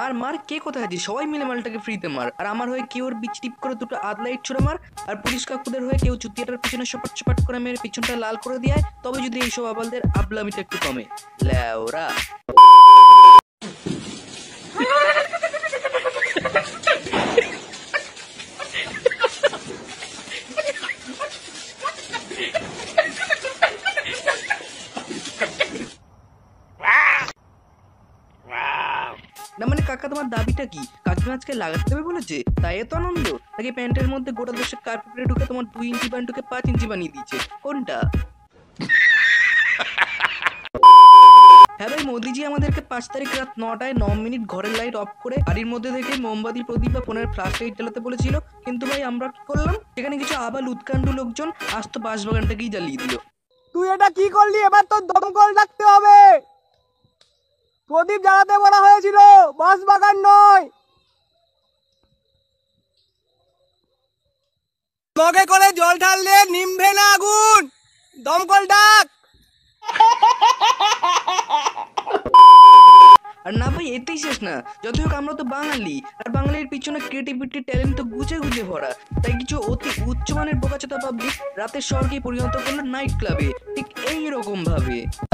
মার মার, কে কোথায় আছিস? সবাই মিলে মালটাকে ফ্রিতে মার। আর আমার হয়ে কেউ ওর বিচ টিপ করে দুটো আদলাইট ছুড়ে মার। আর পুলিশ কাকুদের হয়ে কেউ চুতিয়াটার পিছনে সপাট সপাট করে মেরে পিছনটা লাল করে দেয়, তবে যদি এইসব আবালদের আবলামিটা একটু কমে। ল্যাওরা না মানে কাকা, তোমার দাবিটা কি? কাকিমা আজকে লাগাতে দেবে বলেছে তাই এত আনন্দ? নাকি প্যান্টের মধ্যে গোটা দশেক কার্পেটে ঢুকে তোমার 2 ইঞ্চি প্যান্টকে 5 ইঞ্চি বানিয়ে দিয়েছে? কোনটা? হ্যাঁ ভাই, মোদিজি আমাদেরকে 5 তারিখ রাত 9টায় 9 মিনিট ঘরের লাইট অফ করে বাড়ির মধ্যে থেকে মোমবাতি প্রদীপ বা ফোনের ফ্ল্যাশ লাইট জ্বালাতে বলেছিল, কিন্তু ভাই আমরা কি করলাম? সেখানে কিছু আবাল উৎকাণ্ডু লোকজন আস্ত বাঁশবাগানটাকেই জ্বালিয়ে দিল। তুই এটা কি করলি? এবার তোর দমকল ডাকতে হবে। প্রদীপ জ্বালাতে বলা হয়েছিল, বাঁশবাগান নয়। মগে করে জল ঢাললে নিমবে না আগুন, দমকল ডাক। আর না ভাই, এতেই শেষ না। যত হোক আমরা তো বাঙালি, আর বাঙালির পিছনে ক্রিয়েটিভিটি ট্যালেন্ট তো গুছে গুছে ভরা। তাই কিছু অতি উচ্চমানের বোকাচোদা পাবলিক রাতের শহরকে পরিণত করলো নাইট ক্লাবে, ঠিক এইরকম ভাবে।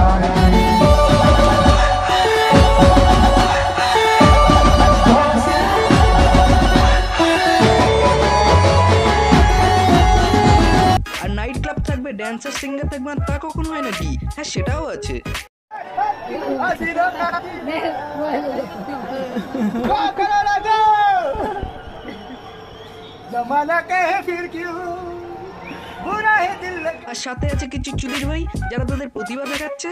আর নাইট ক্লাব থাকবে, ড্যান্সার সিঙ্গার থাকবে না, তা কখন হয় নাকি? হ্যাঁ, সেটাও আছে। আর সাথে আছে কিছু চুদির ভাই যারা তাদের প্রতিভা দেখাচ্ছে।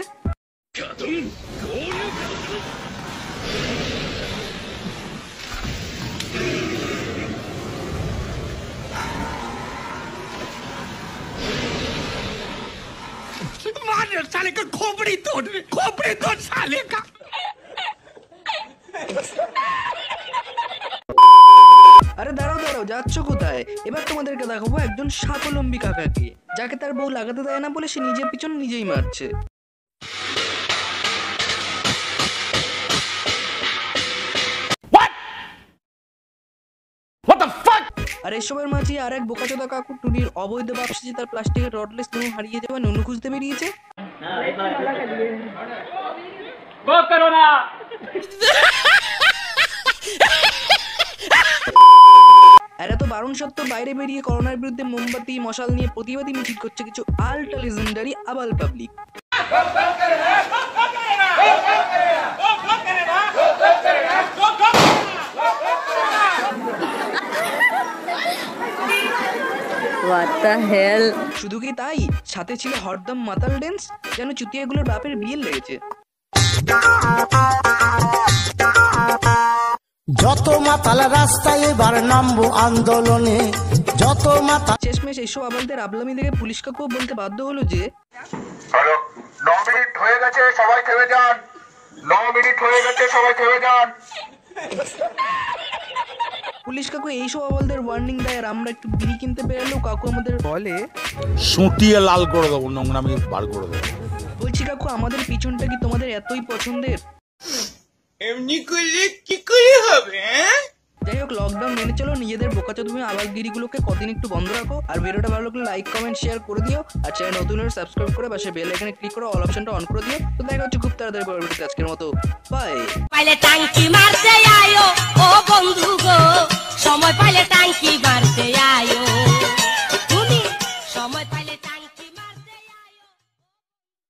साले का खोपड़ी तोड़ साले का। আরে দাঁড়াও দাঁড়াও, যাচ্ছ কোথায়? এবার তোমাদেরকে দেখাবো একজন স্বাবলম্বী কাকাকে, যাকে তার বউ লাগাতে দেয় না বলে সে নিজের পিছন নিজেই মারছে। আর এসবের মাঝে আর এক বোকাচোদা কাকু টুনির অবৈধ ব্যবসা, তার প্লাস্টিকের রডলেস নুনু হারিয়ে যাওয়া নুনু খুঁজতে বেরিয়েছে। আর এত বারণ সত্ত্বেও বাইরে বেরিয়ে করোনার বিরুদ্ধে মোমবাতি মশাল নিয়ে প্রতিবাদী মিছিল করছে কিছু আলট্রা লেজেন্ডারি আবাল পাবলিক। What the hell? শুধু কি তাই, সাথে ছিল হরদম মাতাল ড্যান্স, যেন চুতিয়াগুলোর বাপের বিয়ে লেগেছে। যত মাতাল রাস্তায় এবার নামবো আন্দোলনে, যত মাতাল। শেষমেশ এইসব আবালদের আবলামি দেখে পুলিশ কাকুও বলতে বাধ্য হলো যে 9 মিনিট হয়ে গেছে, সবাই থেমে যান। 9 মিনিট হয়ে গেছে, সবাই থেমে যান। পুলিশ কাকু এইসব আবালদের ওয়ার্নিং দেয়, আর আমরা একটু বিড়ি কিনতে বেরোলেও কাকু আমাদের বলে সুটিয়ে লাল করে দেবো, নোংরামি বার করে দেবো। বলছি কাকু, আমাদের পিছনটা কি তোমাদের এতই পছন্দের? এমনি করলে কি করে হবে? যাই হোক, লকডাউন মেনে চলো, নিজেদের বোকাচোদা আবালগিরিগুলোকে কদিন একটু বন্ধ রাখো। আর ভিডিওটা ভালো লাগলে লাইক কমেন্ট শেয়ার করে দিও। আর চ্যানেল নতুন হলে সাবস্ক্রাইব করে পাশে বেল আইকনে ক্লিক করে অল অপশনটা অন করে দিও। তো দেখা হচ্ছে খুব তাড়াতাড়ি পরের ভিডিওতে। আজকের মতো বাই। পাইলে টাঙ্কি মারতে আয়ো ও বন্ধু গো, সময় পাইলে টাঙ্কি